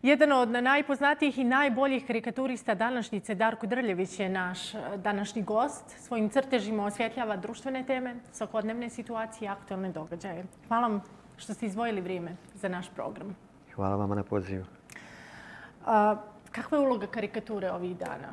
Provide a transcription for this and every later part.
Jedan od najpoznatijih i najboljih karikaturista današnjice, Darko Drljević, je naš današnji gost. Svojim crtežima osvjetljava društvene teme, svakodnevne situacije i aktualne događaje. Hvala vam što ste izdvojili vrijeme za naš program. Hvala vama na pozivu. Kakva je uloga karikature ovih dana?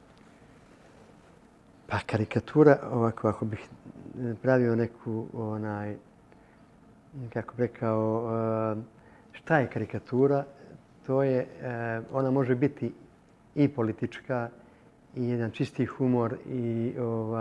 Pa karikatura, ovako, ako bih pravio neku, kako bih rekao, šta je karikatura? To je, ona može biti i politička, i jedan čisti humor, i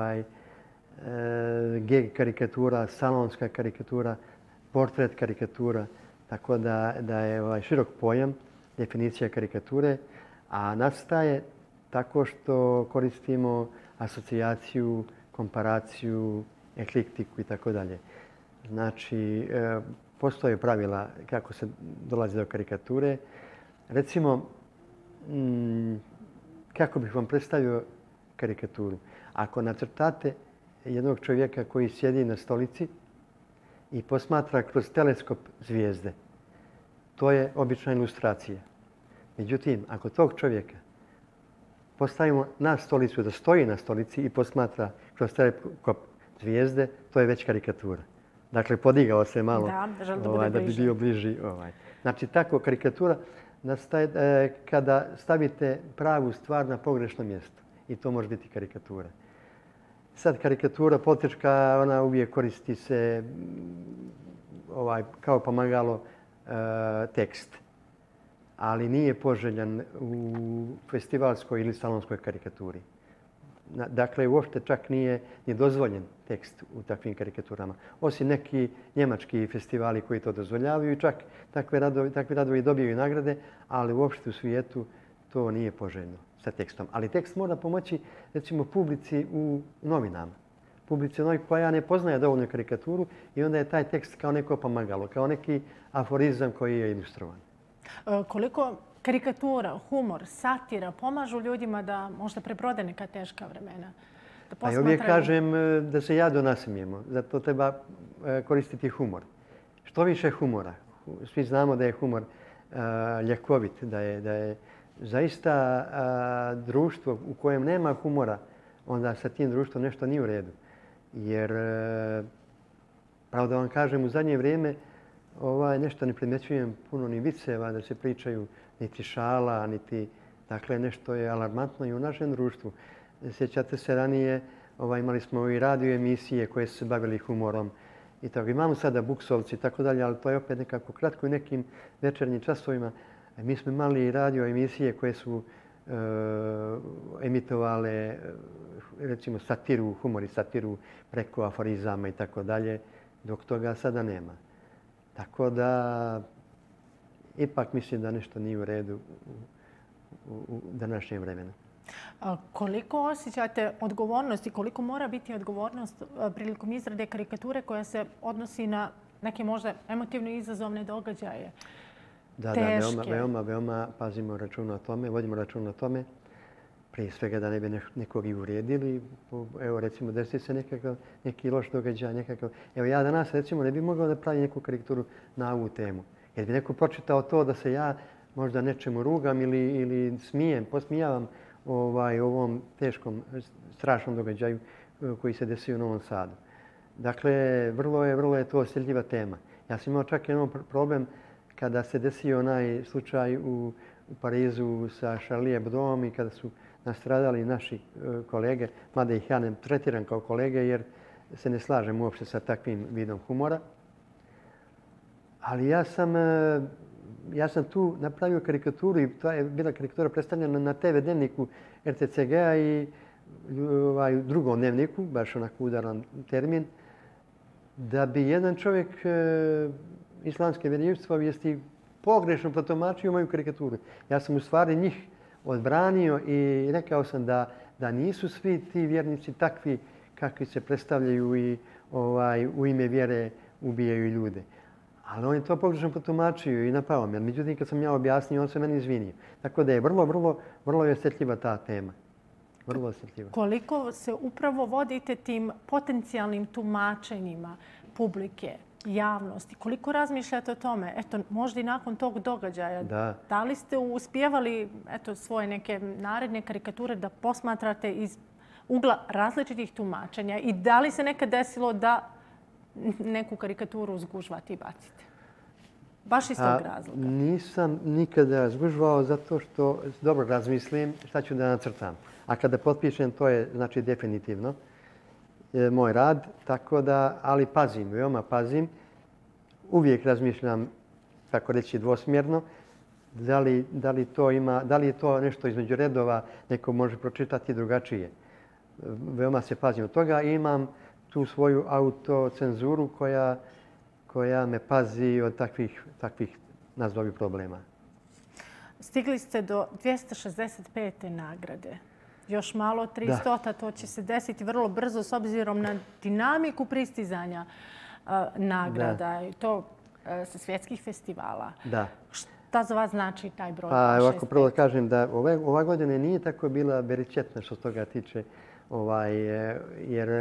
geg karikatura, salonska karikatura, portret karikatura. Tako da je širok pojam, definicija karikature, a nastaje tako što koristimo asocijaciju, komparaciju, eklektiku i tako dalje. Znači, postoje pravila kako se dolazi do karikature. Recimo, kako bih vam predstavio karikaturu? Ako nacrtate jednog čovjeka koji sjedi na stolici i posmatra kroz teleskop zvijezde, to je obična ilustracija. Međutim, ako tog čovjeka postavimo na stolicu, da stoji na stolici i posmatra kroz teleskop zvijezde, to je već karikatura. Dakle, podigao se malo da bi bio bliži. Znači, tako karikatura nastaje kada stavite pravu stvar na pogrešno mjesto. I to može biti karikatura. Sad, karikatura politička, ona uvijek koristi se kao pomagalo tekst. Ali nije poželjan u festivalskoj ili salonskoj karikaturi. Dakle, uopšte čak nije ni dozvoljen tekst u takvim karikaturama. Osim neki njemački festivali koji to dozvoljavaju i čak takvi radovi dobiju i nagrade, ali uopšte u svijetu to nije poželjno sa tekstom. Ali tekst mora pomoći, recimo, publici u novinama. Publici koja ne poznaje dovoljno karikaturu i onda je taj tekst kao neko pomagalo, kao neki aforizam koji je ilustrovan. Koliko karikatura, humor, satira pomažu ljudima da možda prebrode neka teška vremena? Pa ja uvijek kažem da se jado nasmijemo. Zato treba koristiti humor. Što više humora. Svi znamo da je humor ljekovit, da je zaista društvo u kojem nema humora, onda sa tim društvom nešto nije u redu. Jer, pravo da vam kažem, u zadnje vrijeme nešto ne primjećujem puno ni viceva da se pričaju, niti šala, niti... Dakle, nešto je alarmantno i u našem društvu. Sjećate se, ranije imali smo i radio emisije koje su se bavili humorom. I tako, imamo sada Buksovci i tako dalje, ali to je opet nekako kratko u nekim večernjim časovima. Mi smo imali i radio emisije koje su emitovale, recimo, satiru, humor i satiru preko aforizama i tako dalje, dok toga sada nema. Tako da, ipak mislim da nešto nije u redu u današnjem vremenu. Koliko osjećate odgovornost i koliko mora biti odgovornost prilikom izrade karikature koja se odnosi na neke možda emotivno izazovne događaje? Da, veoma pazimo računa o tome, vodimo računa o tome. Prije svega da ne bi nekog i uredili. Evo, recimo, desi se neki loš događaj, nekakav... Evo, ja danas, recimo, ne bih mogao da pravim neku karikaturu na ovu temu. Jer bi neko pročitao to da se ja možda nečemu rugam ili smijem, posmijavam ovom teškom, strašnom događaju koji se desio u Novom Sadu. Dakle, vrlo je to osjetljiva tema. Ja sam imao čak jedan problem kada se desio onaj slučaj u Parizu sa Charlie Hebdoom i kada su nastradali naši kolege, mada ih ja ne tretiram kao kolege jer se ne slažem uopšte sa takvim vidom humora. Ali ja sam tu napravio karikaturu i to je bila karikatura predstavljena na TV dnevniku RTCG-a i drugom dnevniku, baš onako udaran termin, da bi jedan čovjek islamske vjeroispovijesti pogrešno protumačio moju karikaturu. Ja sam u stvari njih odbranio i rekao sam da nisu svi ti vjernici takvi kakvi se predstavljaju i u ime vjere ubijaju ljude. Ali on je to pogrešno protumačio i napao me. Međutim, kad sam ja objasnio, on se meni izvinio. Tako da je vrlo je osjetljiva ta tema. Vrlo osjetljiva. Koliko se upravo vodite tim potencijalnim tumačenjima publike javnosti. Koliko razmišljate o tome? Eto, možda i nakon tog događaja. Da li ste uspijevali svoje neke naredne karikature da posmatrate iz ugla različitih tumačenja i da li se nekad desilo da neku karikaturu zgužvate i bacite? Baš iz tog razloga. Nisam nikada zgužvao zato što dobro razmislim šta ću da nacrtam. A kada potpišem, to je znači definitivno moj rad. Tako da, ali pazim, veoma pazim. Uvijek razmišljam, tako reći, dvosmjerno. Da li je to nešto između redova, neko može pročitati drugačije. Veoma se pazim od toga i imam tu svoju autocenzuru koja me pazi od takvih nazovi problema. Stigli ste do 265. nagrade. Još malo 300, to će se desiti vrlo brzo s obzirom na dinamiku pristizanja nagrada i to sa svjetskih festivala. Da. Šta za vas znači taj broj? Pa ovako prvo da kažem da ova godina nije tako bila beričetna što se toga tiče. Jer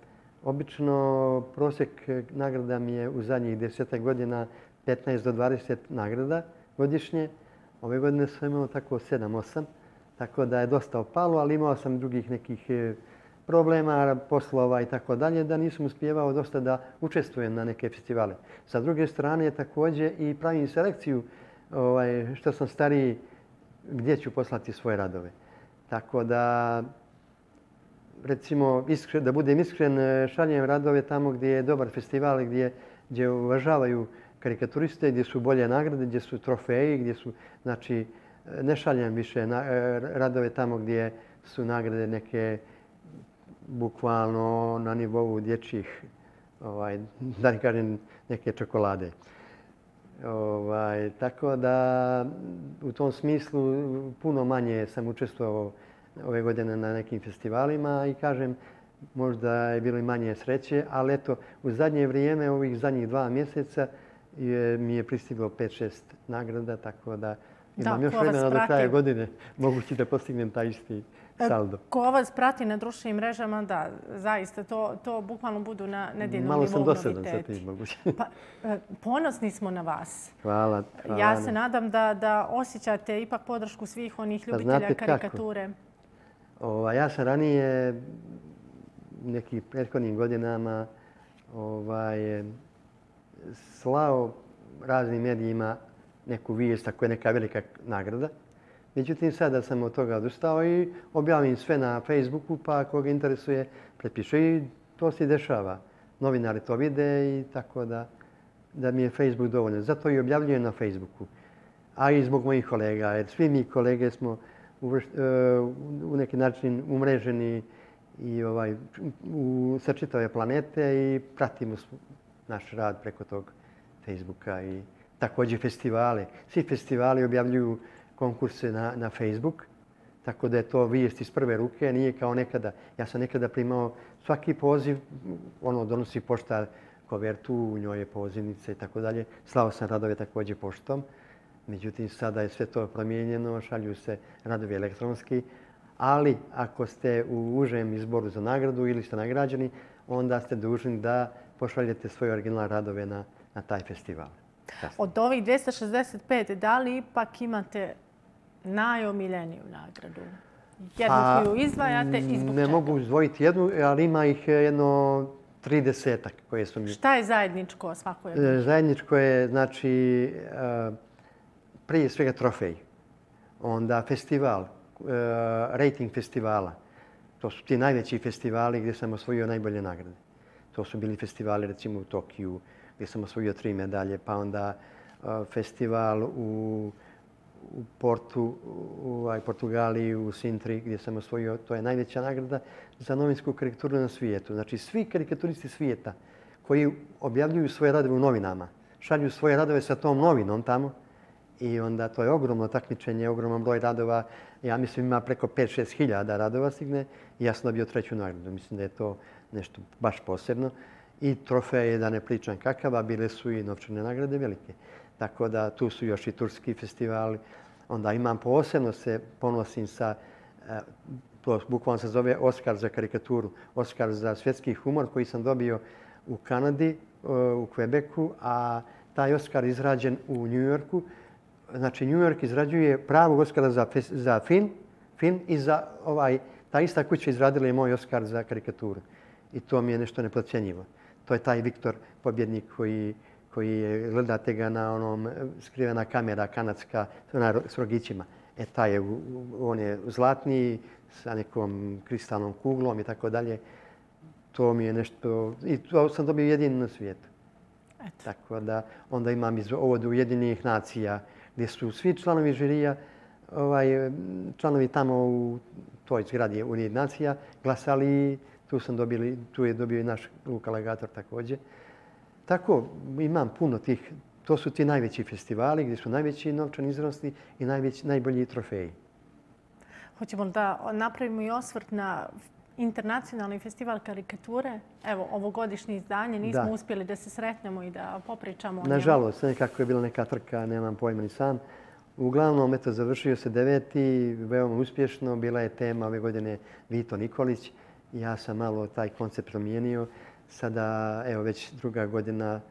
obično prosjek nagrada mi je u zadnjih 10 godina 15 do 20 nagrada godišnje. Ove godine sam imao tako 7-8, tako da je dosta opalo, ali imao sam drugih nekih problema, poslova i tako dalje, da nisam uspijevao dosta da učestvujem na neke festivale. Sa druge strane također i pravim selekciju što sam stariji, gdje ću poslati svoje radove. Tako da, recimo, da budem iskren, šaljem radove tamo gdje je dobar festival, gdje uvažavaju karikaturiste, gdje su bolje nagrade, gdje su trofeji, gdje su, znači, ne šaljem više radove tamo gdje su nagrade neke bukvalno na nivou dječjih, da ne kažem, neke čokolade. Tako da u tom smislu puno manje sam učestvovao ove godine na nekim festivalima i kažem, možda je bilo i manje sreće, ali eto, u zadnje vrijeme, ovih zadnjih 2 mjeseca, mi je pristiglo 5-6 nagrada, tako da imam još vremena do kraja godine mogući da postignem taj isti saldo. Ko vas prati na društvenim mrežama, da, zaista, to bukvalno budu na nedjeljnom nivou noviteti. Malo sam dosadan sa tim moguće. Ponosni smo na vas. Hvala. Ja se nadam da osjećate ipak podršku svih onih ljubitelja karikature. Ja sam ranije nekim prethodnim godinama slao raznim medijima neku vijest ako je neka velika nagrada. Međutim, sada sam od toga odustao i objavim sve na Facebooku, pa koga interesuje, prepiše i to se dešava. Novinari to vide i tako da mi je Facebook dovoljno. Zato i objavljujem na Facebooku. A i zbog mojih kolega, jer svi mi kolege smo u neki način umreženi i sa čitave planete i pratimo naš rad preko tog Facebooka i također festivale. Svi festivali objavljuju konkurse na Facebook, tako da je to vijest iz prve ruke, nije kao nekada. Ja sam nekada primao svaki poziv, donosi poštar kovertu, u njoj je pozivnica i tako dalje. Slao sam radove također poštom. Međutim, sada je sve to promijenjeno, šalju se radovi elektronski, ali ako ste u užem izboru za nagradu ili ste nagrađeni, onda ste dužni da pošaljete svoje originalne radove na taj festival. Od ovih 265, da li ipak imate najomiljeniju nagradu? Jednu koju izdvajate i zbog čega? Ne mogu izdvojiti jednu, ali ima ih jedno 30-ak koje su mi... Šta je zajedničko svakoj? Zajedničko je, znači, prije svega trofej. Onda festival, rating festivala. To su ti najveći festivali gdje sam osvojio najbolje nagrade. To su bili festivali, recimo, u Tokiju, gdje sam osvojio 3 medalje, pa onda festival u Portugaliji, u Sintri, gdje sam osvojio, to je najveća nagrada za novinsku karikaturu na svijetu. Znači, svi karikaturisti svijeta koji objavljuju svoje radove u novinama, šalju svoje radove sa tom novinom tamo i onda to je ogromno takmičenje, ogroman broj radova. Ja mislim ima preko 5-6 hiljada radova stigne i ja sam dobio 3. nagradu. Mislim da je to nešto baš posebno. I trofeje, da ne pričam kakava, bile su i novčane nagrade velike. Tako da tu su još i turski festivali. Onda imam posebno se ponosim sa, to bukvalno se zove Oskar za karikaturu, Oskar za svjetski humor koji sam dobio u Kanadi u Quebecu, a taj Oskar izrađen u New Yorku. Znači, New York izrađuje pravog Oskara za film i za ta ista kuća izradila je moj Oskar za karikaturu. I to mi je nešto neprocjenjivo. To je taj Viktor, pobjednik koji je, gledate ga na onom skrivena kamera kanadska s rogićima. On je zlatni sa nekom kristalnom kuglom i tako dalje. To mi je nešto, i to sam dobio jedini na svijetu. Tako da onda imam od Ujedinjenih nacija gdje su svi članovi žirija, članovi tamo u toj zgradi Ujedinjenih nacija glasali. Tu je dobio i naš Luka Legator također. Tako imam puno tih, to su ti najveći festivali gdje su najveći novčani iznosi i najbolji trofeji. Hoćemo da napravimo i osvrt na internacionalni festival karikature. Evo, ovogodišnje izdanje. Nismo uspjeli da se sretnemo i da popričamo o njemu. Nažalost, nekako je bila neka trka, nemam pojma ni sam. Uglavnom, završio se 9. veoma uspješno. Bila je tema ove godine Vito Nikolić. Ja sam malo taj koncept promijenio. Sada, evo, već druga godina,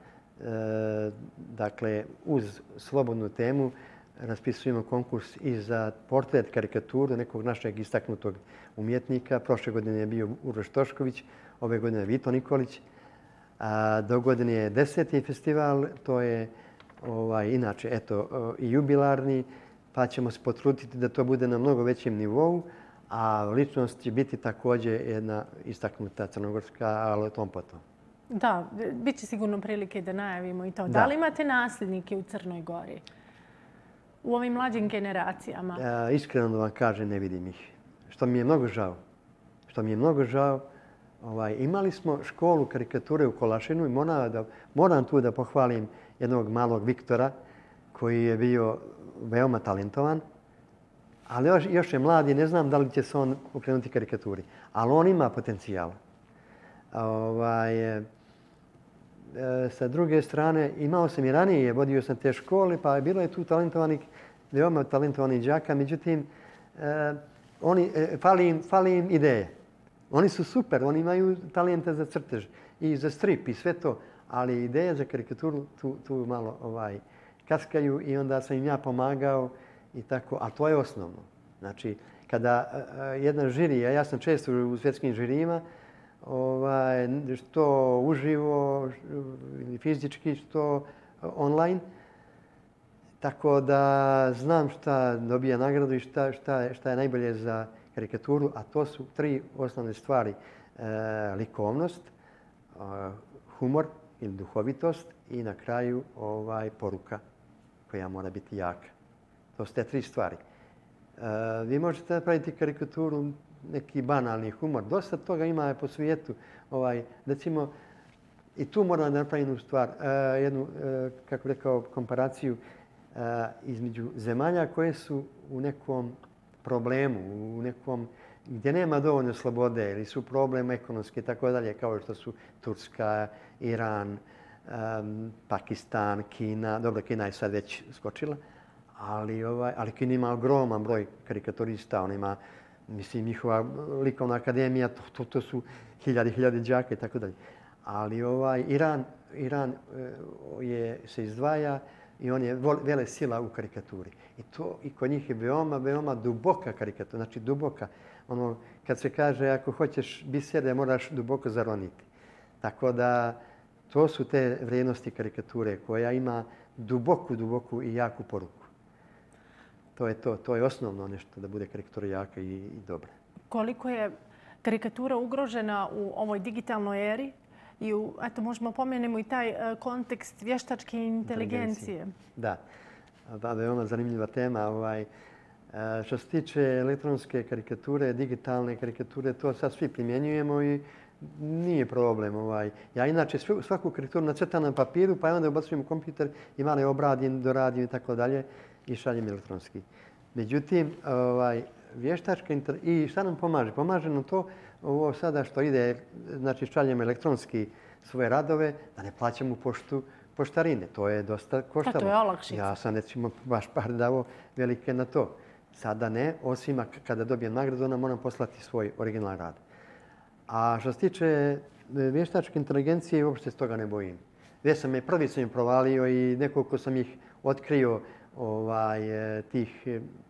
dakle, uz slobodnu temu raspisujemo konkurs i za portret karikaturu nekog našeg istaknutog umjetnika. Prošle godine je bio Uroš Tošković, ove godine je Vito Nikolić. Do godine je 10. festival, to je inače i jubilarni, pa ćemo se potruditi da to bude na mnogo većem nivou, a ličnost će biti također jedna istaknuta crnogorska, ali o tom potom. Da, bit će sigurno prilike da najavimo i to. Da li imate nasljednike u Crnoj Gori? U ovim mlađim generacijama? Iskreno da vam kažem, ne vidim ih. Što mi je mnogo žao. Imali smo školu karikature u Kolašinu i moram tu da pohvalim jednog malog Viktora koji je bio veoma talentovan, ali još je mlad i ne znam da li će se on okrenuti karikaturi. Ali on ima potencijala. Sa druge strane, imao sam i ranije, vodio sam te škole, pa bilo je tu veoma talentovanih đaka, međutim, fali im ideje. Oni su super, oni imaju talenta za crtež i za strip i sve to, ali ideje za karikaturu tu malo kaskaju i onda sam im ja pomagao i tako, a to je osnovno. Znači, kada jedna žirija, ja sam često u svjetskim žirijima, što uživo ili fizički, što online. Tako da znam šta dobija nagradu i šta je najbolje za karikaturu, a to su 3 osnovne stvari. Likovnost, humor ili duhovitost i na kraju poruka koja mora biti jaka. To su te 3 stvari. Vi možete napraviti karikaturu, neki banalni humor. Dosta toga ima po svijetu. Recimo, i tu moram da napravim jednu stvar, jednu, kako rekao, komparaciju između zemalja koje su u nekom problemu, u nekom gdje nema dovoljno slobode ili su problem ekonomski i tako dalje, kao što su Turska, Iran, Pakistan, Kina. Dobro, Kina je sad već skočila, ali Kina ima ogroman broj karikaturista. On ima, mislim, njihova likovna akademija, to su hiljade đaka i tako dalje. Ali Iran se izdvaja i on je velesila u karikaturi. I kod njih je veoma duboka karikatura, znači duboka. Kad se kaže ako hoćeš bisere, moraš duboko zaroniti. Tako da to su te vrijednosti karikature koja ima duboku i jaku poruku. To je osnovno nešto da bude karikatura jaka i dobra. Koliko je karikatura ugrožena u ovoj digitalnoj eri? I možemo pomenemo i taj kontekst vještačke inteligencije. Da, veoma zanimljiva tema. Što se tiče elektronske karikature, digitalne karikature, to sad svi primjenjujemo i nije problem. Ja inače svaku karikaturu nacrtam na papiru, pa onda ubacujem u kompjuter i malo je obradim, doradim i tako dalje i šaljem elektronski. Međutim, vještačka i šta nam pomaže? Pomaže nam to ovo sada što ide, znači šaljem elektronski svoje radove, da ne plaćam u poštu poštarine. To je dosta koštalo. To je olakšica. Ja sam recimo baš par davo velike na to. Sada ne, osim kada dobijem nagradu, onda moram poslati svoj original rad. A što se tiče vještačke inteligencije, uopšte s toga ne bojim. već sam je prvi sam ih provalio i nekoliko sam ih otkrio tih,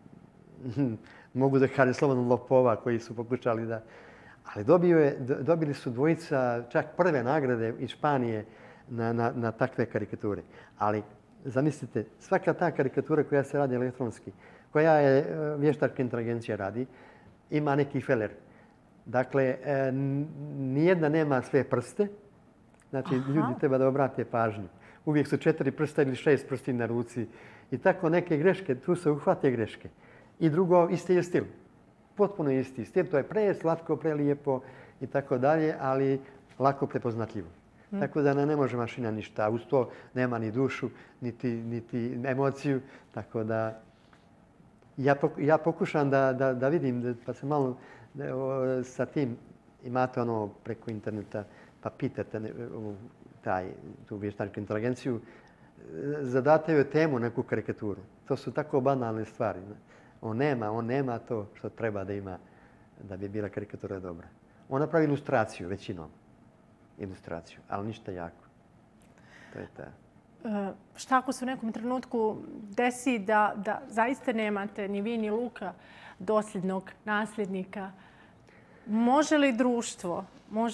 mogu da kažem slobodno, lopova koji su pokušali da... Ali dobili su dvojica čak prve nagrade iz Španije na takve karikature. Ali zamislite, svaka ta karikatura koja se radi elektronski, koja je vještačka inteligencija radi, ima neki feler. Dakle, nijedna nema sve prste. Znači, ljudi treba da obrate pažnju. Uvijek su 4 prsta ili 6 prsti na ruci. I tako neke greške, tu se uhvate greške. I drugo, isti je stil. Potpuno isti stil. To je preslatko, prelijepo i tako dalje, ali lako prepoznatljivo. Tako da ne može mašina ništa. Uz to nema ni dušu, niti emociju. Tako da ja pokušam da vidim, pa se malo sa tim imate preko interneta, pa pitate tu vještačku inteligenciju, zadate joj temu, neku karikaturu. To su tako banalne stvari. On nema to što treba da ima da bi bila karikatura dobra. On napravi ilustraciju, većinom. Ilustraciju, ali ništa jako. To je ta. Šta ako se u nekom trenutku desi da zaista nemate ni vi ni Luka dosljednog nasljednika? Može li društvo,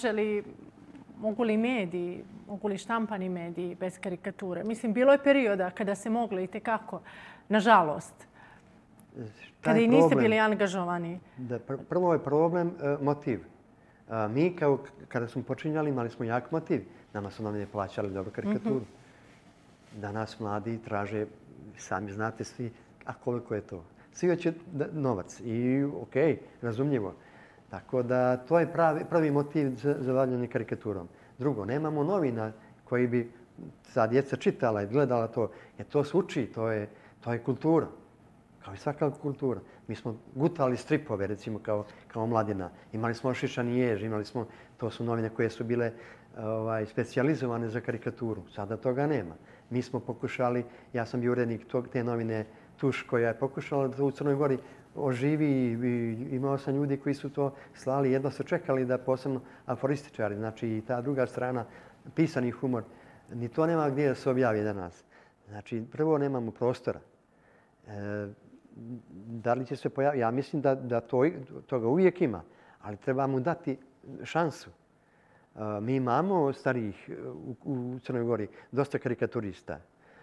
mogu li mediji, mogu li štampani mediji bez karikature? Mislim, bilo je perioda kada se moglo i tekako, nažalost, kada i niste bili angažovani. Prvo je problem motiv. Mi kada smo počinjali imali smo jak motiv. Nama su novine plaćali dobru karikaturu. Danas mladi traže, sami znate svi, a koliko je to? Svi hoće novac i okej, razumljivo. Tako da to je pravi motiv za bavljenje karikaturom. Drugo, nemamo novina koji bi sa djeca čitala i gledala to. Jer to se uči, to je kultura. Kao i svaka kultura. Mi smo gutali stripove, recimo, kao mladina. Imali smo Šišani jež, to su novine koje su bile specijalizovane za karikaturu. Sada toga nema. Mi smo pokušali, ja sam bio urednik te novine Tuš, koja je pokušala da u Crnoj Gori oživi i imao sam ljudi koji su to slali. Jedno su čekali da posebno aforističari, znači i ta druga strana, pisani humor, ni to nema gdje da se objavi danas. Znači, prvo nemamo prostora. Da li će se pojaviti? Ja mislim da toga uvijek ima, ali treba mu dati šansu. Mi imamo starijih u Crnoj Gori, dosta karikaturista.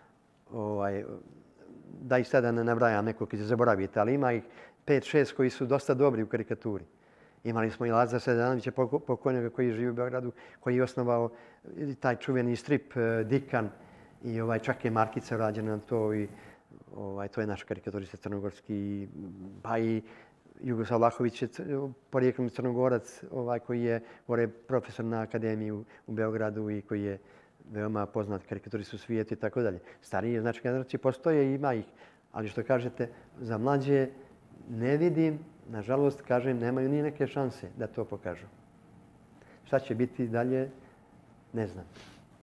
Da ih sada ne nabrajam nekog koji će zaboraviti, ali ima ih 5-6 koji su dosta dobri u karikaturi. Imali smo i Lazara Sedanovića, pokojnoga koji živi u Beogradu, koji je osnovao taj čuveni strip Dikan i čak je markica rađena na to i to je naš karikaturista crnogorski, pa i Jugoslav Vlahović je porijeklom Crnogorac koji je profesor na akademiji u Beogradu i koji je veoma poznat karikaturist u svijetu i tako dalje. Starije, znači generacije postoje i ima ih, ali što kažete, za mlađe ne vidim, nažalost, kažem, nemaju ni neke šanse da to pokažu. Šta će biti dalje, ne znam.